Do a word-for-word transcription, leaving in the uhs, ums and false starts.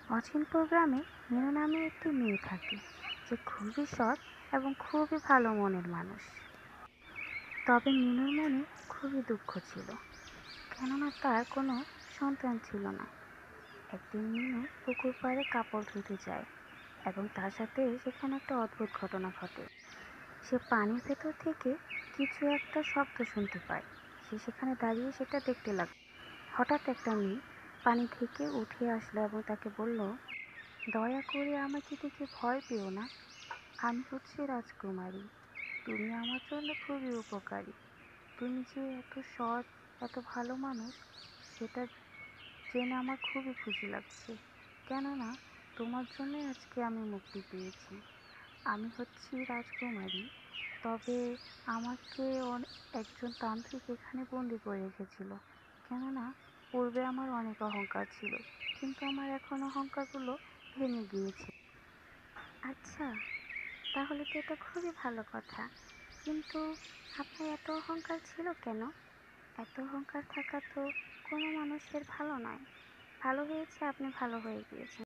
অচিনপুর গ্রামে মিনু নামে একটি মেয়ে থাকে, যে খুবই সৎ এবং খুবই ভালো মনের মানুষ। তবে মিনুর মনে খুবই দুঃখ ছিল, কেননা তার কোনো সন্তান ছিল না। একদিন মিনু পুকুর পাড়ে কাপড় ধুতে যায় এবং তার সাথে সেখানে একটা অদ্ভুত ঘটনা ঘটে। সে পানির ভেতর থেকে কিছু একটা শব্দ শুনতে পায়। সে সেখানে দাঁড়িয়ে সেটা দেখতে লাগলো। হঠাৎ একটা মেয়ে পানি থেকে উঠে আসলো এবং তাকে বলল, দয়া করে আমাকে দেখে ভয় পেও না, আমি হচ্ছি রাজকুমারী। তুমি আমার জন্য খুবই উপকারী। তুমি যে এত সৎ, এত ভালো মানুষ, সেটা জেনে আমার খুবই খুশি লাগছে, কেননা তোমার জন্যই আজকে আমি মুক্তি পেয়েছি। আমি হচ্ছি রাজকুমারী, তবে আমাকে একজন তান্ত্রিক এখানে বন্দি করে রেখেছিল, কেননা পূর্বে আমার অনেক অহংকার ছিল, কিন্তু আমার এখন অহংকারগুলো ভেঙে গিয়েছে। আচ্ছা, তাহলে তো এটা খুবই ভালো কথা, কিন্তু আপনার এত অহংকার ছিল কেন? এত অহংকার থাকা তো কোনো মানুষের ভালো নয়। ভালো হয়েছে আপনি ভালো হয়ে গিয়েছেন।